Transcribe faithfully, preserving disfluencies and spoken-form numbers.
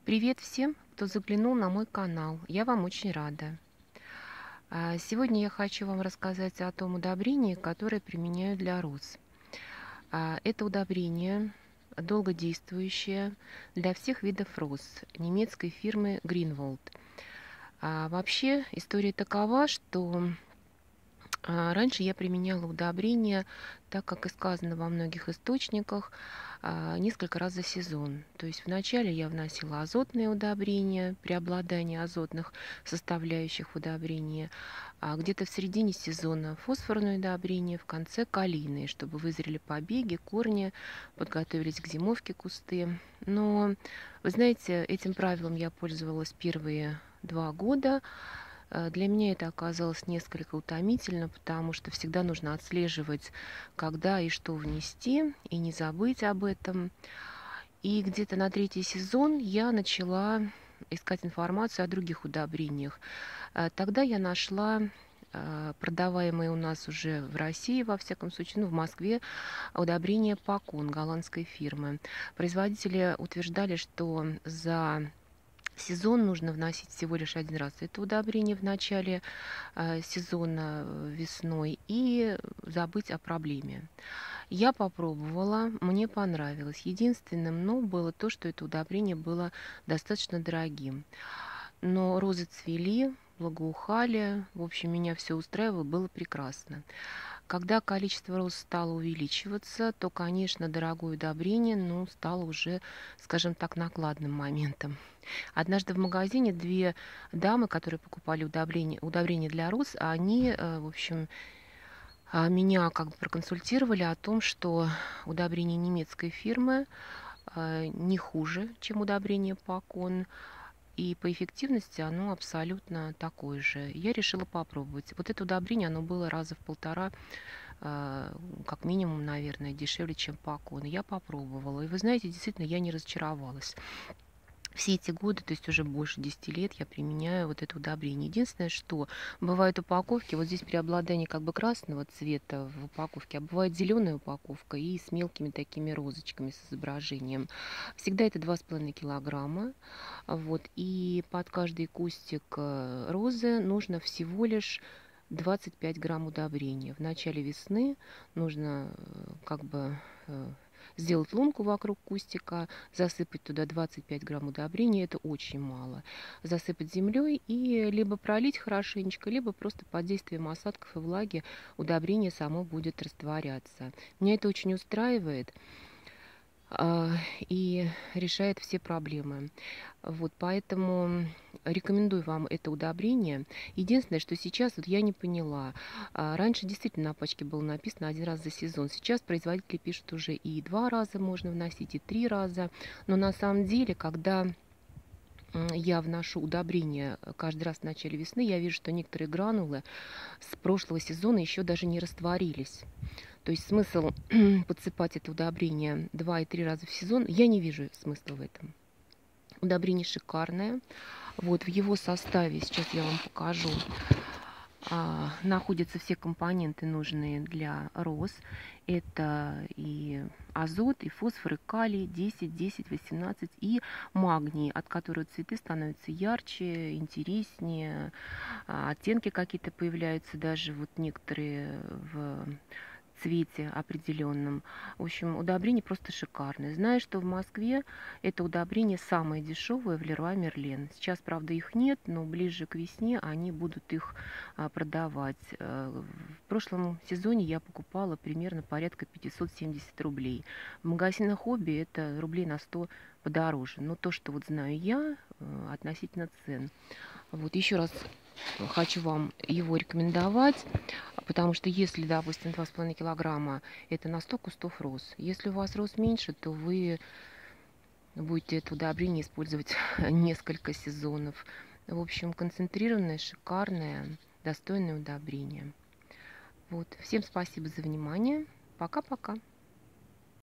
Привет всем, кто заглянул на мой канал. Я вам очень рада. А, Сегодня я хочу вам рассказать о том удобрении, которое применяю для роз. А, Это удобрение долгодействующее для всех видов роз немецкой фирмы Greenwald. А, Вообще история такова, что а, раньше я применяла удобрения, так как и сказано во многих источниках, а, несколько раз за сезон. То есть вначале я вносила азотные удобрения, преобладание азотных составляющих в удобрении, а где-то в середине сезона фосфорные удобрения, в конце калийные, чтобы вызрели побеги, корни, подготовились к зимовке кусты. Но, вы знаете, этим правилом я пользовалась первые два года. Э, Для меня это оказалось несколько утомительно, потому что всегда нужно отслеживать, когда и что внести, и не забыть об этом. И где-то на третий сезон я начала искать информацию о других удобрениях. Э, Тогда я нашла э, продаваемые у нас уже в России, во всяком случае, ну, в Москве, удобрение Пакун голландской фирмы. Производители утверждали, что за сезон нужно вносить всего лишь один раз это удобрение в начале э, сезона э, весной и забыть о проблеме. Я попробовала, мне понравилось. Единственным но было то, что это удобрение было достаточно дорогим. Но розы цвели, благоухали, в общем, меня все устраивало, было прекрасно. Когда количество роз стало увеличиваться, то, конечно, дорогое удобрение, ну, стало уже, скажем так, накладным моментом. Однажды в магазине две дамы, которые покупали удобрение, удобрение для роз, они, э, в общем, а, меня как бы проконсультировали о том, что удобрение немецкой фирмы э, не хуже, чем удобрение Пакон, и по эффективности оно абсолютно такое же. Я решила попробовать. Вот это удобрение, оно было раза в полтора, э, как минимум, наверное, дешевле, чем Пакон. Я попробовала. И вы знаете, действительно, я не разочаровалась. Все эти годы, то есть уже больше десяти лет, я применяю вот это удобрение. Единственное, что бывают упаковки, вот здесь преобладание как бы красного цвета в упаковке, а бывает зеленая упаковка и с мелкими такими розочками с изображением. Всегда это два с половиной килограмма. Вот, и под каждый кустик э, розы нужно всего лишь двадцать пять грамм удобрения. В начале весны нужно э, как бы э, сделать лунку вокруг кустика, засыпать туда двадцать пять грамм удобрения, это очень мало. Засыпать землей и либо пролить хорошенечко, либо просто под действием осадков и влаги удобрение само будет растворяться. Меня это очень устраивает а, и решает все проблемы. Вот, поэтому рекомендую вам это удобрение. Единственное, что сейчас вот я не поняла. а, Раньше действительно на пачке было написано один раз за сезон. Сейчас производители пишут уже и два раза можно вносить, и три раза. Но на самом деле, когда м, я вношу удобрения каждый раз в начале весны, я вижу, что некоторые гранулы с прошлого сезона еще даже не растворились. То есть смысл подсыпать это удобрение два и три раза в сезон, я не вижу смысла в этом. Удобрение шикарное. Вот в его составе, сейчас я вам покажу, а, находятся все компоненты, нужные для роз. Это и азот, и фосфор, и калий, десять, десять, восемнадцать, и магний, от которого цветы становятся ярче, интереснее, а, оттенки какие-то появляются, даже вот некоторые в цвете определенном. В общем, удобрение просто шикарное. Знаю, что в Москве это удобрение самое дешевое в Леруа Мерлен. Сейчас, правда, их нет, но ближе к весне они будут их а, продавать. Э, В прошлом сезоне я покупала примерно порядка пятьсот семьдесят рублей. В магазинах хобби это рублей на сто подороже. Но то, что вот знаю я, э, относительно цен. Вот еще раз хочу вам его рекомендовать, потому что если, допустим, два с половиной килограмма, это на сто кустов роз. Если у вас роз меньше, то вы будете это удобрение использовать несколько сезонов. В общем, концентрированное, шикарное, достойное удобрение. Вот. Всем спасибо за внимание. Пока-пока.